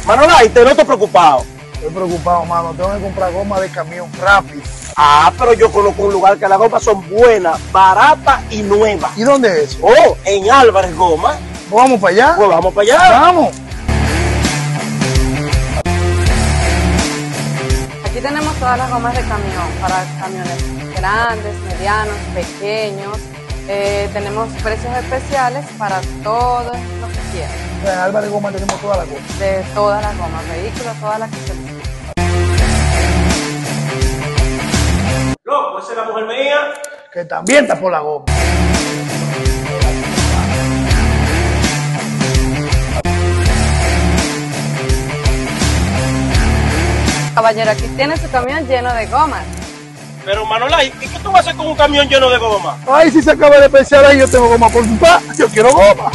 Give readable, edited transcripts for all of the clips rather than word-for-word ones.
Manolay, te noto preocupado. Estoy preocupado, mano. Tengo que comprar goma de camión rápido. Pero yo conozco un lugar que las gomas son buenas, baratas y nuevas. ¿Y dónde es? Oh, en Álvarez Goma. ¿Vamos para allá? Pues vamos para allá. Vamos. Aquí tenemos todas las gomas de camión, para camiones grandes, medianos, pequeños. Tenemos precios especiales para todos los que quieran. En Álvarez Goma tenemos todas las gomas. De todas las gomas, vehículos, todas las que se necesitan. Loco, esa es la mujer mía. Que también está por la goma. Caballero, aquí tiene su camión lleno de gomas. Pero Manolay, ¿y qué tú vas a hacer con un camión lleno de goma? Ay, si se acaba de pensar ahí, yo tengo goma por su pa. Yo quiero goma.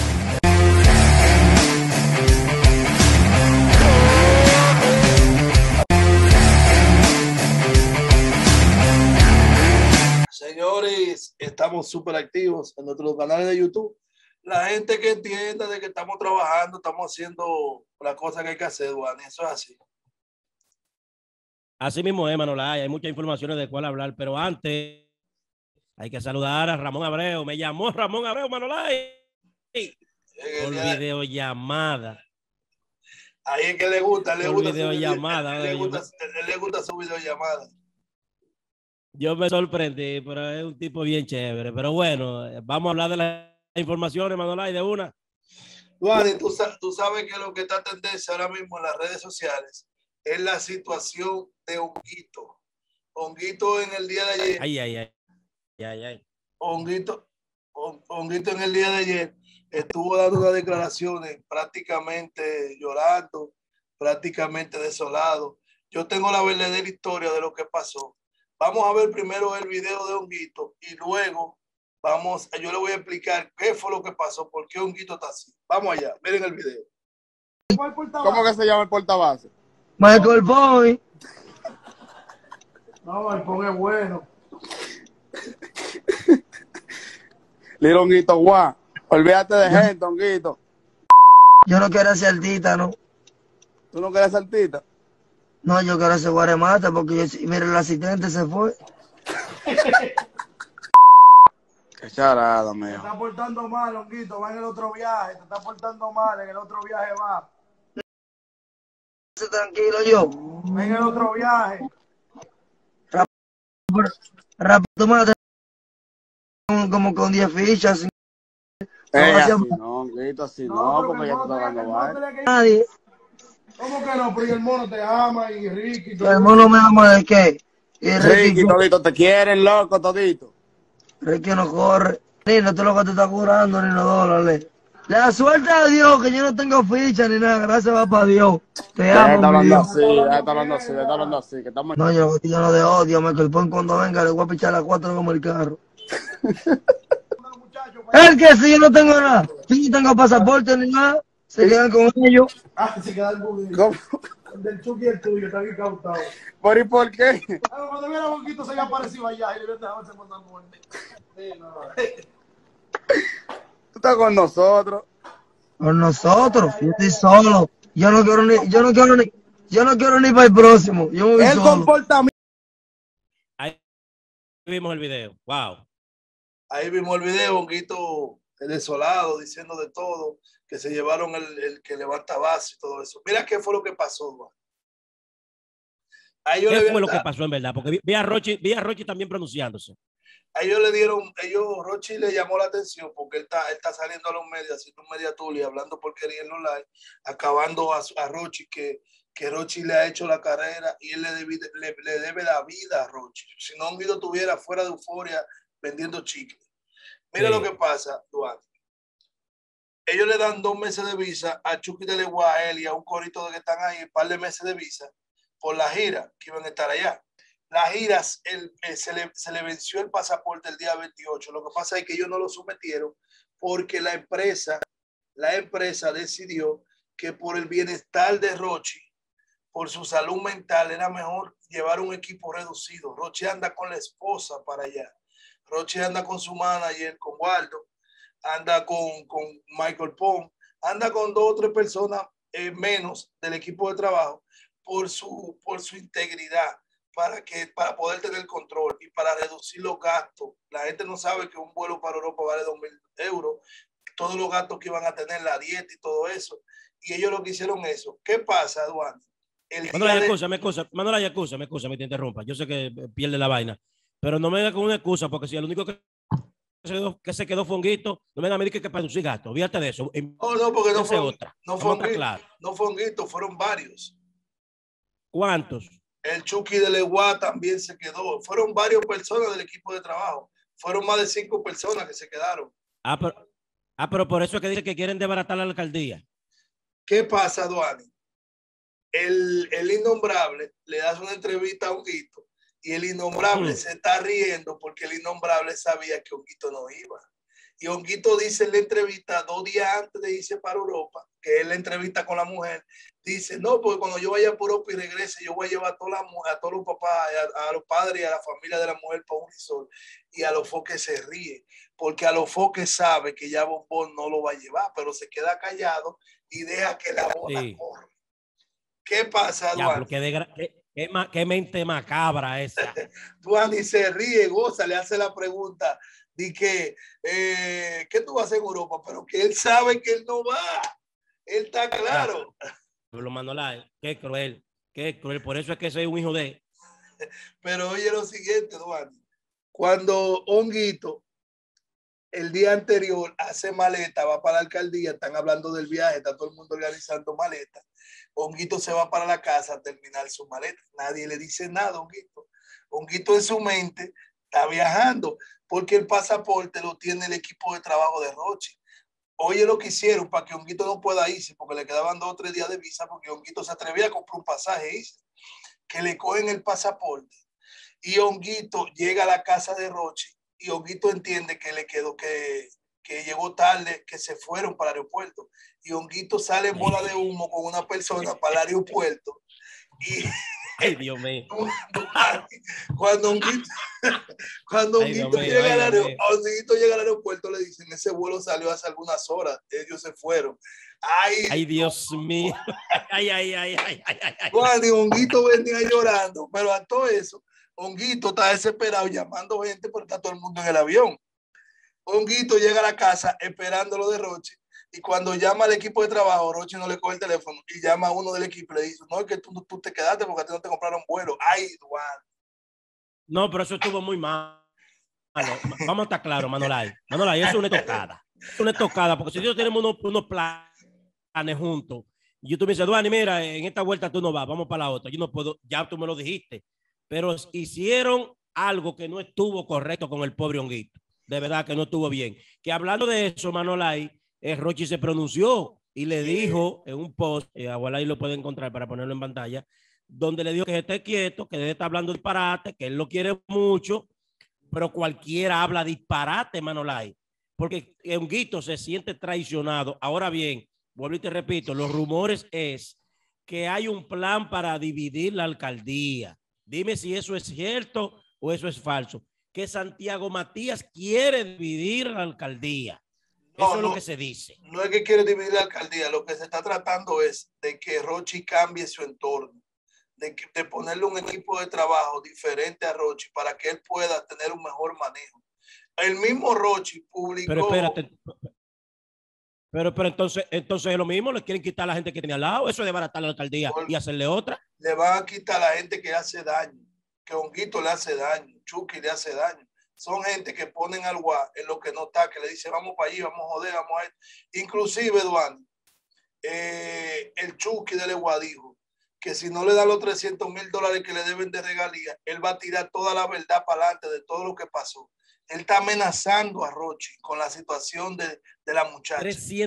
Señores, estamos súper activos en nuestros canales de YouTube. La gente que entienda de que estamos trabajando, estamos haciendo la cosa que hay que hacer, Juan, eso es así. Así mismo es, Manolay, hay muchas informaciones de cuál hablar, pero antes hay que saludar a Ramón Abreu. Me llamó Ramón Abreu, Manolay, por videollamada. Ahí es que le gusta, le gusta su videollamada. Yo me sorprendí, pero es un tipo bien chévere. Pero bueno, vamos a hablar de las informaciones, Manolay, de una. Juan, y tú sabes que lo que está tendencia ahora mismo en las redes sociales es la situación de Honguito. Honguito en el día de ayer. Honguito en el día de ayer estuvo dando unas declaraciones prácticamente llorando, prácticamente desolado. Yo tengo la verdadera historia de lo que pasó. Vamos a ver primero el video de Honguito y luego yo le voy a explicar qué fue lo que pasó, por qué Honguito está así. Vamos allá, miren el video. ¿Cómo que se llama el portabase? Michael Boy. No, el Pong es bueno. Lil Honguito, guau. Olvídate de gente, Honguito. Yo no quiero ser artista, ¿no? ¿Tú no quieres ser artista? No, yo quiero ser guaremata porque mira, el asistente se fue. Qué charada, mijo. Te está portando mal, Honguito, va en el otro viaje. Te está portando mal, en el otro viaje va. Tranquilo yo. Va en el otro viaje. Tomate como con 10 fichas. Así no, Honguito, así no, porque ya te está dando mal. Nadie. ¿Cómo que no? Pero y el mono te ama y Ricky. ¿El mono me ama de qué? Y Ricky todito te quieren, loco, todito. Ricky no corre. Ni no te lo que te está curando, ni los dólares. La suerte a Dios que yo no tengo ficha ni nada. Gracias va para Dios. Te amo. Está hablando así, que estamos... No, yo no de odio. Me culpó cuando venga le voy a pichar a las 4 como el carro. Es que si yo no tengo nada, si no tengo pasaporte ni nada, se quedan con ellos. Se quedan con ellos. ¿Cómo? El del Chucky y el tuyo, está bien cautado. ¿Y por qué? Cuando viera a Bonquito se había aparecido allá y le hubiera dejado ese mandar muerte. Sí, no. Tú estás con nosotros. Con nosotros, yo estoy solo. Yo no quiero ni para el próximo. Yo me voy solo. Comportamiento. Ahí vimos el video. Wow. Ahí vimos el video, Honguito desolado, diciendo de todo, que se llevaron el que levanta base y todo eso. Mira qué fue lo que pasó, Juan. ¿Qué fue lo que pasó en verdad? Porque vi a Rochi también pronunciándose. A ellos Rochi le llamó la atención porque él está saliendo a los medios, haciendo un media tour y hablando porquería en los live, acabando a Rochi, que Rochi le ha hecho la carrera y él le debe la vida a Rochi. Si no, Honguito estuviera fuera de Euforia vendiendo chicle. Mira lo que pasa, Duarte. Ellos le dan 2 meses de visa a Chucky de Legua, a él y a un corito de que están ahí, un par de meses de visa por la gira que iban a estar allá. Las giras, se le venció el pasaporte el día 28. Lo que pasa es que ellos no lo sometieron porque la empresa decidió que por el bienestar de Rochi, por su salud mental, era mejor llevar un equipo reducido. Rochi anda con la esposa para allá. Rochi anda con su manager, con Waldo, anda con Michael Pong, anda con 2 o 3 personas menos del equipo de trabajo por su integridad, para poder tener control y para reducir los gastos. La gente no sabe que un vuelo para Europa vale 2.000 euros, todos los gastos que iban a tener, la dieta y todo eso. Y ellos lo que hicieron eso. ¿Qué pasa, Eduardo? Manuel, me te interrumpa. Yo sé que pierde la vaina, pero no me venga con una excusa, porque si el único que se quedó fue Honguito, no me venga a mí que producir gasto. Olvídate de eso. Oh, no, porque no fue otra. No fue Honguito, claro. No fue Honguito, fueron varios. ¿Cuántos? El Chucky de Leguá también se quedó. Fueron varias personas del equipo de trabajo. Fueron más de 5 personas que se quedaron. Pero por eso es que dice que quieren desbaratar la alcaldía. ¿Qué pasa, Duani? El innombrable le das una entrevista a Honguito y el innombrable se está riendo porque el innombrable sabía que Honguito no iba. Y Honguito dice en la entrevista 2 días antes de irse para Europa, que es la entrevista con la mujer, dice, no, porque cuando yo vaya por Europa y regrese, yo voy a llevar a todos los papás, a los padres y a la familia de la mujer para un resort. Y a los foques se ríe, porque a los foques sabe que ya Bombón no lo va a llevar, pero se queda callado y deja que la bola corra. ¿Qué pasa, Duani? Qué mente macabra esa. Duani se ríe, goza, le hace la pregunta de que, ¿qué tú vas a hacer en Europa? Pero que él sabe que él no va. Él está claro. Lo Manolay, qué cruel. Por eso es que soy un hijo de... Pero oye lo siguiente, Duani. Cuando Honguito el día anterior hace maleta, va para la alcaldía, están hablando del viaje, está todo el mundo organizando maleta. Honguito se va para la casa a terminar su maleta. Nadie le dice nada a Honguito. Honguito en su mente está viajando porque el pasaporte lo tiene el equipo de trabajo de Rochi. Oye lo que hicieron para que Honguito no pueda irse porque le quedaban 2 o 3 días de visa porque Honguito se atrevía a comprar un pasaje y que le cogen el pasaporte. Y Honguito llega a la casa de Rochi y Honguito entiende que le quedó, que llegó tarde, que se fueron para el aeropuerto. Y Honguito sale en bola de humo con una persona para el aeropuerto. Y ay, Dios mío. Cuando Honguito llega al aeropuerto, le dicen, ese vuelo salió hace algunas horas, ellos se fueron. Ay, Dios mío. Ay. Cuando Honguito venía llorando, pero a todo eso, Honguito está desesperado llamando gente porque está todo el mundo en el avión. Honguito llega a la casa esperando lo de Rochi y cuando llama al equipo de trabajo, Rochi no le coge el teléfono y llama a uno del equipo y le dice, no, es que tú te quedaste porque a ti no te compraron vuelo. Ay, Duan. No, pero eso estuvo muy mal. Vamos a estar claros, Manolay. Manolay, eso es una tocada. Es una tocada porque si nosotros tenemos unos planes juntos y tú me dices, Duan, mira, en esta vuelta tú no vas, vamos para la otra. Yo no puedo, ya tú me lo dijiste. Pero hicieron algo que no estuvo correcto con el pobre Honguito. De verdad que no estuvo bien. Que hablando de eso, Manolay, Rochi se pronunció y le dijo en un post, ojalá ahí lo puede encontrar para ponerlo en pantalla, donde le dijo que esté quieto, que debe estar hablando disparate, que él lo quiere mucho, pero cualquiera habla disparate, Manolay, porque Honguito se siente traicionado. Ahora bien, vuelvo y te repito, los rumores es que hay un plan para dividir la alcaldía. Dime si eso es cierto o eso es falso. Que Santiago Matías quiere dividir la alcaldía. Eso es lo que se dice. No es que quiere dividir la alcaldía. Lo que se está tratando es de que Rochi cambie su entorno. De ponerle un equipo de trabajo diferente a Rochi para que él pueda tener un mejor manejo. El mismo Rochi publicó... Pero espérate. Pero entonces es lo mismo, le quieren quitar a la gente que tiene al lado, eso es desbaratar la alcaldía y hacerle otra. Le van a quitar a la gente que hace daño, que Honguito le hace daño, Chucky le hace daño. Son gente que ponen al guá en lo que no está, que le dice vamos para allí, vamos a joder, vamos a ir. Inclusive, Eduardo, el Chucky de Leguá dijo que si no le dan los $300,000 que le deben de regalía, él va a tirar toda la verdad para adelante de todo lo que pasó. Él está amenazando a Rochi con la situación de la muchacha.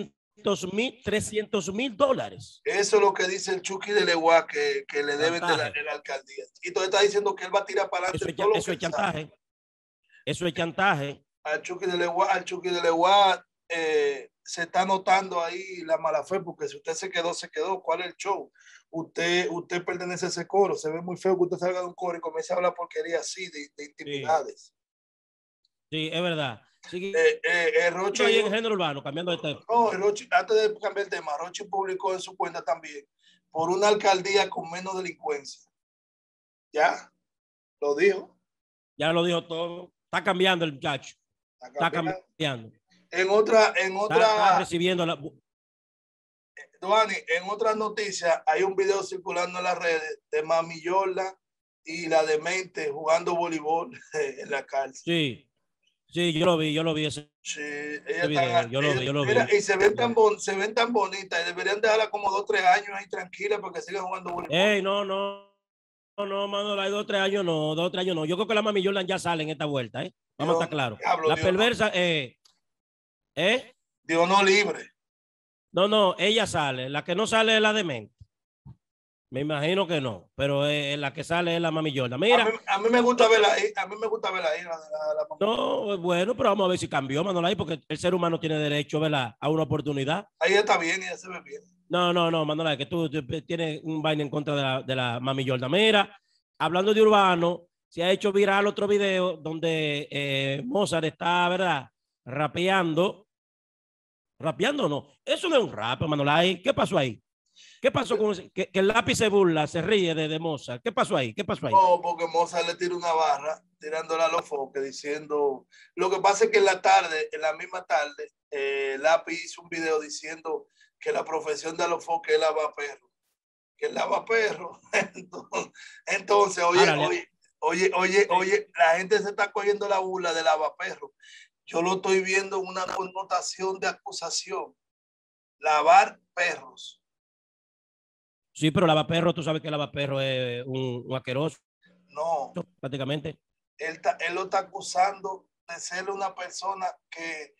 $300,000. Eso es lo que dice el Chucky de Leguá que le deben de la alcaldía. Y entonces está diciendo que él va a tirar para adelante. Eso es chantaje. Eso es chantaje. Al Chucky de Leguá se está notando ahí la mala fe, porque si usted se quedó. ¿Cuál es el show? Usted pertenece a ese coro. Se ve muy feo que usted salga de un coro y comience a hablar porquería así, de intimidades. Sí, es verdad. Sigue Rochi, ahí en género urbano, cambiando de tema. no, Rochi, antes de cambiar el tema, Rochi publicó en su cuenta también por una alcaldía con menos delincuencia. Ya, lo dijo. Ya lo dijo todo. Está cambiando el muchacho. Está cambiando. En otra, Está recibiendo la... Duani, en otras noticias hay un video circulando en las redes de Mami Jordan y la demente jugando voleibol en la cárcel. Sí, yo lo vi ese. Sí, Video, yo lo vi. Y se ven tan bonitas y deberían dejarla como 2 o 3 años ahí tranquila para que sigan jugando voleibol. No, Manolo, hay 2 o 3 años no, 2 o 3 años no. Yo creo que la Mami Jordan ya sale en esta vuelta, ¿eh? Vamos a estar claros. La perversa, Dios no libre. No, ella sale. La que no sale es la demente. Me imagino que no, pero la que sale es la Mami Jordan. Mira, a mí me gusta verla ahí. A mí me gusta verla ahí. No, bueno, pero vamos a ver si cambió, Manolo, ahí, porque el ser humano tiene derecho, ¿verdad?, a una oportunidad. Ahí está bien, ella se ve bien. No, Manolo, que tú tienes un vaina en contra de la Mami Jordan. Mira, hablando de urbano, se ha hecho viral otro video donde Mozart está, ¿verdad?, rapeando. ¿Rapeando o no? Eso no es un rap, Manolo. ¿Qué pasó ahí? ¿Qué pasó con que el lápiz se burla, se ríe de Mozart? ¿Qué pasó ahí? No, porque Mozart le tira una barra tirándola a los foques diciendo... Lo que pasa es que en la misma tarde, Lápiz hizo un video diciendo que la profesión de los foques es lavaperro. Que el lavaperro. Entonces, oye, la gente se está cogiendo la burla de lavaperro. Yo lo estoy viendo en una connotación de acusación. Lavar perros. Sí, pero lavaperro, tú sabes que lavaperro es un asqueroso. No. Prácticamente. Él lo está acusando de ser una persona que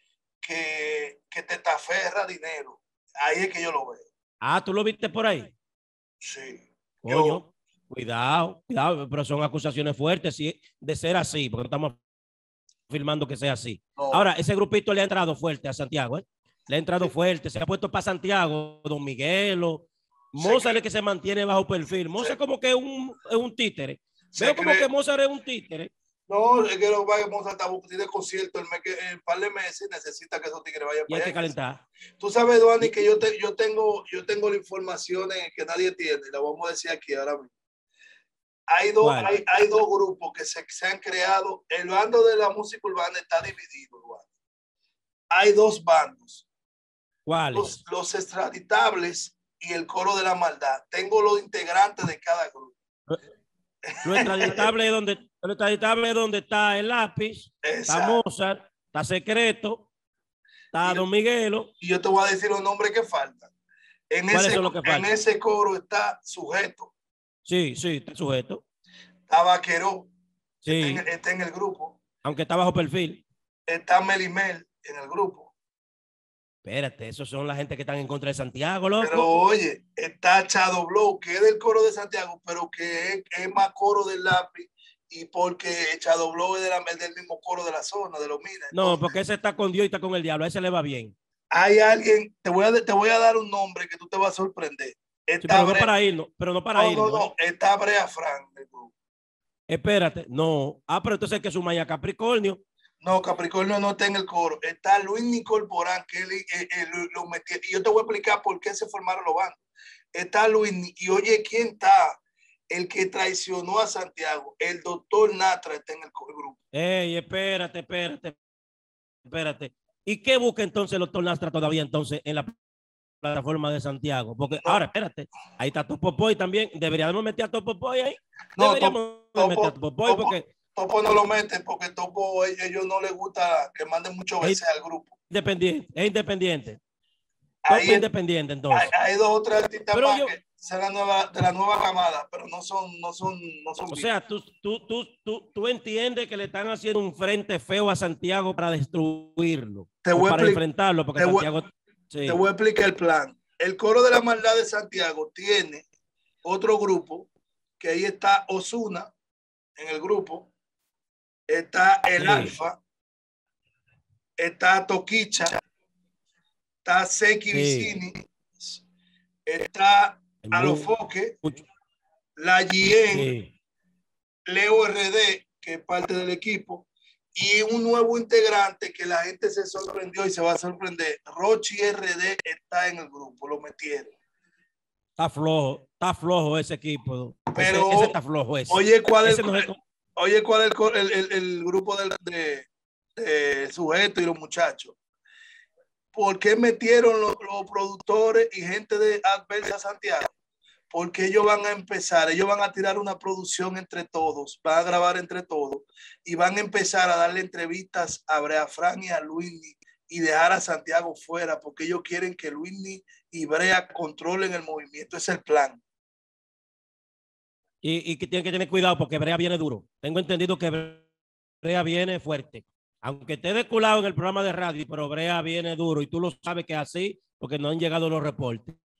te taferra dinero. Ahí es que yo lo veo. Ah, ¿tú lo viste por ahí? Sí. Coño, cuidado, pero son acusaciones fuertes de ser así, porque no estamos afirmando que sea así. No. Ahora, ese grupito le ha entrado fuerte a Santiago, ¿eh? Le ha entrado fuerte, se ha puesto para Santiago, Don Miguelo. Mozart es que se mantiene bajo perfil. Mozart como que es un títere. Veo como que Mozart es un títere. No, es que lo que Mozart tiene concierto en par de meses, necesita que esos tigres vayan para allá. Y hay que calentar. Tú sabes, Duani, que yo tengo la información que nadie tiene, la vamos a decir aquí ahora mismo. Hay dos grupos que se han creado. El bando de la música urbana está dividido, Duani. Hay 2 bandos. ¿Cuáles? Los extraditables y el coro de la maldad. Tengo los integrantes de cada grupo. Lo extraditable es donde está el lápiz, está Mozart, está Secreto, está Don Miguelo. Y yo te voy a decir los nombres que faltan. En ese coro está Sujeto. Sí, está Sujeto. Está Vaqueró. Sí. Está en el grupo. Aunque está bajo perfil. Está Melimel en el grupo. Espérate, esos son la gente que están en contra de Santiago, loco. Pero oye, está Chado Blow, que es del coro de Santiago, pero que es más coro del lápiz, y porque Chado Blow es del mismo coro de la zona, de los minas. No, porque ese está con Dios y está con el diablo, a ese le va bien. Hay alguien, te voy a dar un nombre que tú te vas a sorprender. Sí, pero no para irnos, No, está Brea Frank del grupo. Espérate, no. Pero entonces hay que sumar a Capricornio. No, Capricornio no está en el coro. Está Luis Nicol Porán, que él lo metió. Y yo te voy a explicar por qué se formaron los bandos. Está Luis, y oye, ¿quién está? El que traicionó a Santiago. El doctor Natra está en el grupo. Ey, espérate. ¿Y qué busca entonces el doctor Natra todavía entonces en la plataforma de Santiago? Porque ahora, espérate, ahí está Topopoy también. Deberíamos meter a Topopoy ahí. Deberíamos meter a Topopoy porque... Topo no lo mete porque Topo ellos no les gusta que manden mucho veces al grupo. Es independiente. Topo independiente, entonces. Hay 2 o 3 artistas más que son de la nueva camada, pero no son. O sea, tú entiendes que le están haciendo un frente feo a Santiago para destruirlo. Para enfrentarlo, porque Santiago. Te voy a explicar el plan. El coro de la maldad de Santiago tiene otro grupo, que ahí está Ozuna en el grupo. Está el Alfa, está Toquicha, está Seki Vicini, está Alofoque, la Gien, Leo RD, que es parte del equipo, y un nuevo integrante que la gente se sorprendió y se va a sorprender. Rochi RD está en el grupo, lo metieron. Está flojo ese equipo. Pero ese está flojo. Ese. Oye, ¿cuál es Ese no es el grupo de sujetos y los muchachos? ¿Por qué metieron los productores y gente de Adversa Santiago? Porque ellos van a empezar, ellos van a tirar una producción entre todos, van a grabar entre todos y van a empezar a darle entrevistas a Brea Frank y a Luisny y dejar a Santiago fuera porque ellos quieren que Luisny y Brea controlen el movimiento. Ese es el plan. Y que tienen que tener cuidado porque Brea viene duro. Tengo entendido que Brea viene fuerte. Aunque esté desculado en el programa de radio, pero Brea viene duro y tú lo sabes que es así porque no han llegado los reportes.